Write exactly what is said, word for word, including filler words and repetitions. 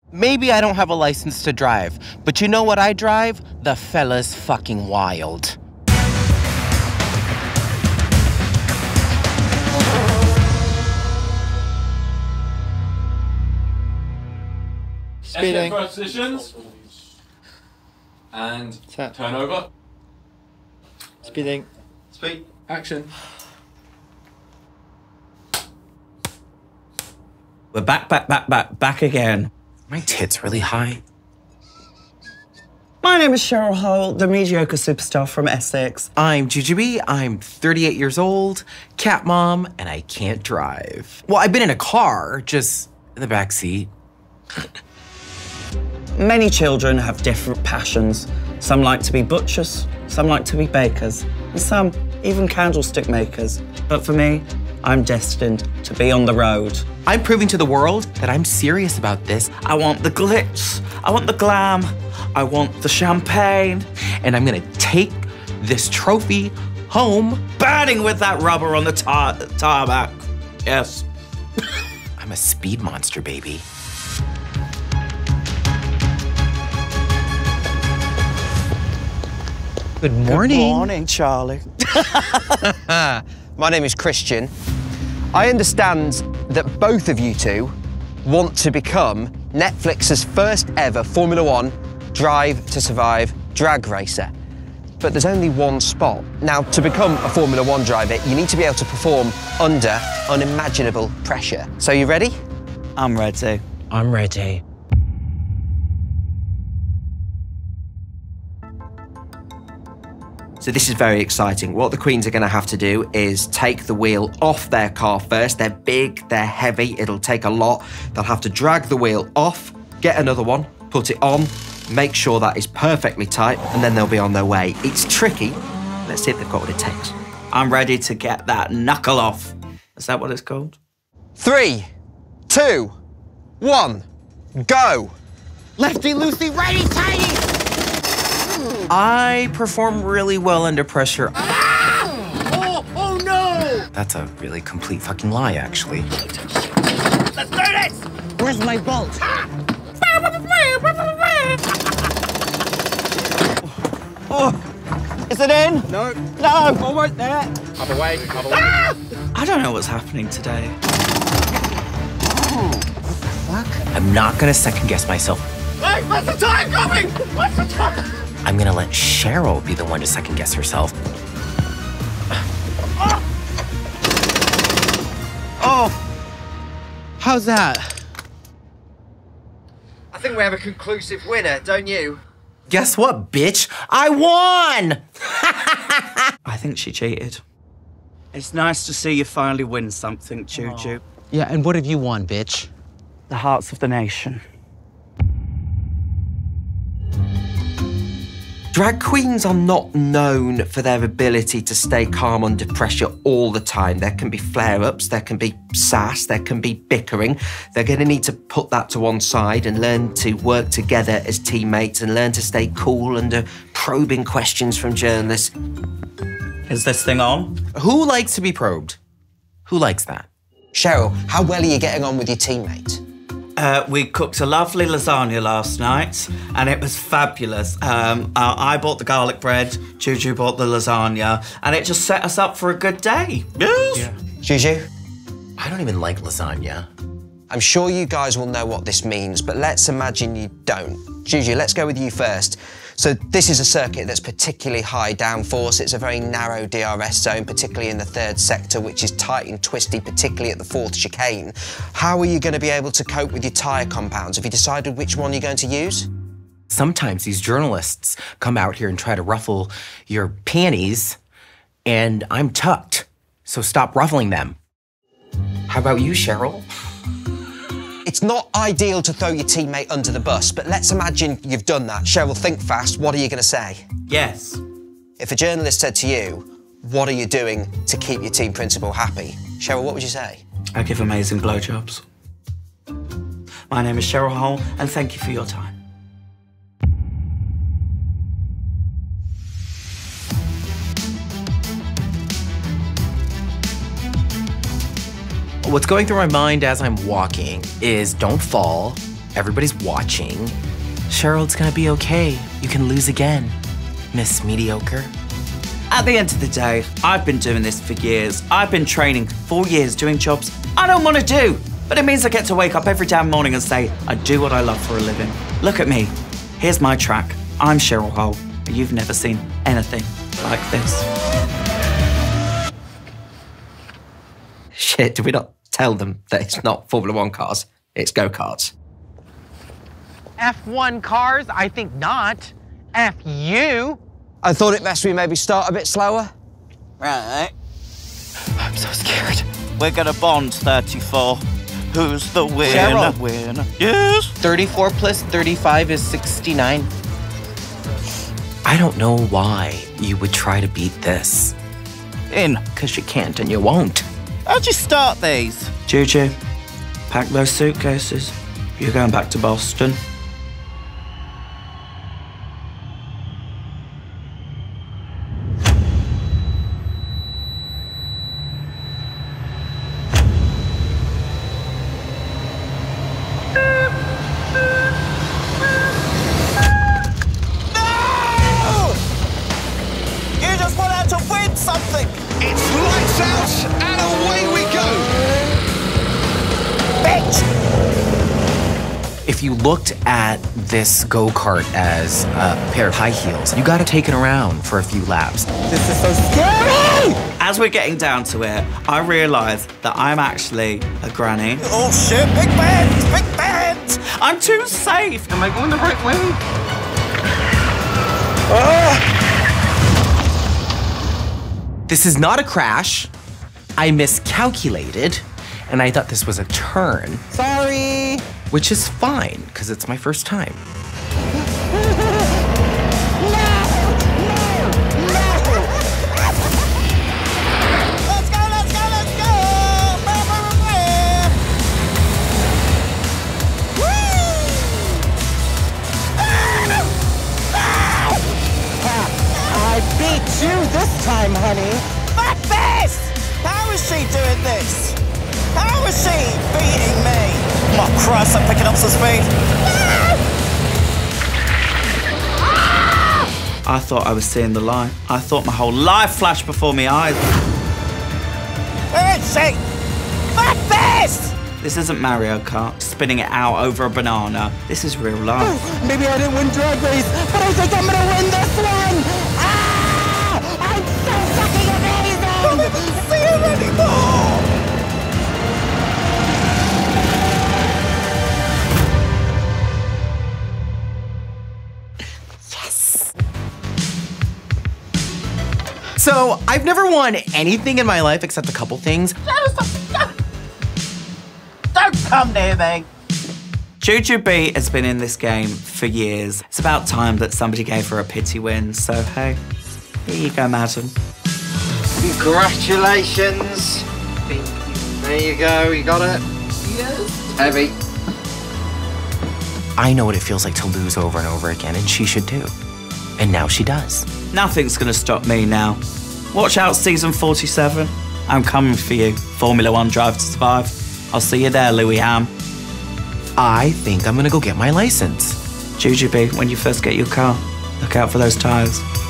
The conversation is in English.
Maybe I don't have a license to drive, but you know what I drive? The fella's fucking wild. Speeding. First positions. And Set. turn over. Speeding. Speed. Action. We're back, back, back, back, back again. My tits really high. My name is Cheryl Hole, the mediocre superstar from Essex. I'm Jujubee, I'm thirty-eight years old, cat mom, and I can't drive. Well, I've been in a car, just in the back seat. Many children have different passions. Some like to be butchers, some like to be bakers, and some even candlestick makers. But for me, I'm destined to be on the road. I'm proving to the world that I'm serious about this. I want the glitz, I want the glam, I want the champagne, And I'm gonna take this trophy home. burning with that rubber on the tar tarmac. Yes. I'm a speed monster, baby. Good morning. Good morning, Charlie. My name is Christian. I understand that both of you two want to become Netflix's first ever Formula One Drive to Survive drag racer. But there's only one spot. Now, to become a Formula One driver, you need to be able to perform under unimaginable pressure. So you ready? I'm ready. I'm ready. So this is very exciting. What the Queens are going to have to do is take the wheel off their car first. They're big, they're heavy, it'll take a lot. They'll have to drag the wheel off, get another one, put it on, make sure that is perfectly tight, and then they'll be on their way. It's tricky. Let's see if they've got what it takes. I'm ready to get that knuckle off. Is that what it's called? Three, two, one, go. Lefty loosey, righty tighty! I perform really well under pressure. Oh, oh no! That's a really complete fucking lie, actually. Let's do this! Where's my bolt? Oh, is it in? No. No. Almost there. Other way, other way. I don't know what's happening today. I'm not gonna second guess myself. Hey, where's the time coming? Where's the time? I'm gonna let Cheryl be the one to second guess herself. Oh! How's that? I think we have a conclusive winner, don't you? Guess what, bitch? I won! I think she cheated. It's nice to see you finally win something, Juju. Yeah, and what have you won, bitch? The hearts of the nation. Drag queens are not known for their ability to stay calm under pressure all the time. There can be flare-ups, there can be sass, there can be bickering. They're going to need to put that to one side and learn to work together as teammates and learn to stay cool under probing questions from journalists. Is this thing on? Who likes to be probed? Who likes that? Cheryl, how well are you getting on with your teammate? Uh, we cooked a lovely lasagna last night, and it was fabulous. Um, uh, I bought the garlic bread, Juju bought the lasagna, and it just set us up for a good day. Yes. Yeah. Juju? I don't even like lasagna. I'm sure you guys will know what this means, but let's imagine you don't. Juju, let's go with you first. So this is a circuit that's particularly high downforce. It's a very narrow D R S zone, particularly in the third sector, which is tight and twisty, particularly at the fourth chicane. How are you going to be able to cope with your tyre compounds? Have you decided which one you're going to use? Sometimes these journalists come out here and try to ruffle your panties, and I'm tucked, so stop ruffling them. How about you, Cheryl? It's not ideal to throw your teammate under the bus, but let's imagine you've done that. Cheryl, think fast. What are you going to say? Yes. If a journalist said to you, what are you doing to keep your team principal happy? Cheryl, what would you say? I give amazing blowjobs. My name is Cheryl Hole, and thank you for your time. What's going through my mind as I'm walking is don't fall, Everybody's watching. Cheryl, it's gonna be okay. You can lose again, Miss Mediocre. At the end of the day, I've been doing this for years. I've been training for years doing jobs I don't want to do. But it means I get to wake up every damn morning and say, I do what I love for a living. Look at me. Here's my track. I'm Cheryl Hole, and you've never seen anything like this. Shit, did we not tell them that it's not Formula One cars, it's go-karts? F one cars? I think not. F you. I thought it best we maybe start a bit slower. Right. I'm so scared. We're gonna bond thirty-four. Who's the winner? Cheryl. Winner. Yes. thirty-four plus thirty-five is sixty-nine. I don't know why you would try to beat this. In. Because you can't and you won't. How'd you start these? Juju, pack those suitcases. You're going back to Boston. Something. It's lights out and away we go. Bitch! If you looked at this go-kart as a pair of high heels, you gotta take it around for a few laps. This is so scary! As we're getting down to it, I realise that I'm actually a granny. Oh shit, big bend, big bend! I'm too safe. Am I going the right way? Ah! This is not a crash. I miscalculated, and I thought this was a turn. Sorry! Which is fine, because it's my first time. Let's go, let's go, let's go! I beat you this time, honey. Fuck this! How is she doing this? How is she beating me? Oh Christ, I'm picking up some speed. I thought I was seeing the light. I thought my whole life flashed before my eyes. Where is she? Fuck this! This isn't Mario Kart, spinning it out over a banana. This is real life. Maybe I didn't win Drag Race, but I think I'm gonna win this one! Ah! I'm so fucking amazing! I don't even see him anymore! Yes! So, I've never won anything in my life except a couple things. Don't come near me! Jujubee has been in this game for years. It's about time that somebody gave her a pity win, so hey, here you go, madam. Congratulations. There you go, you got it. Yes. Heavy. I know what it feels like to lose over and over again, and she should too. And now she does. Nothing's gonna stop me now. Watch out, season forty-seven. I'm coming for you. Formula One Drive to Survive. I'll see you there, Louis Ham. I think I'm gonna go get my license. Jujubee, when you first get your car, look out for those tyres.